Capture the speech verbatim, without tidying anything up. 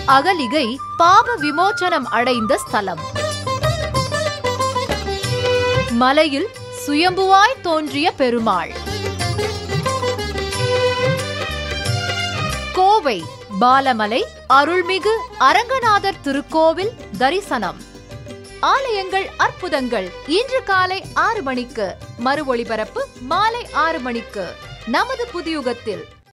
அகலிகை பாவ விமோச்சனம் அடைந்த ஸ்தலம். மலையில் சுயம்புவாய் தோன்றிய பெருமாள். கோவை பாலமலை அருள்மிகு அரங்கநாதர் திருக்கோவில் தரிசனம். ஆலயங்கள் அற்புதங்கள் இன்று காலை ஆறு மணிக்கு, மறு ஒளிபரப்பு மாலை ஆறு மணிக்கு நமது புதியுகத்தில்.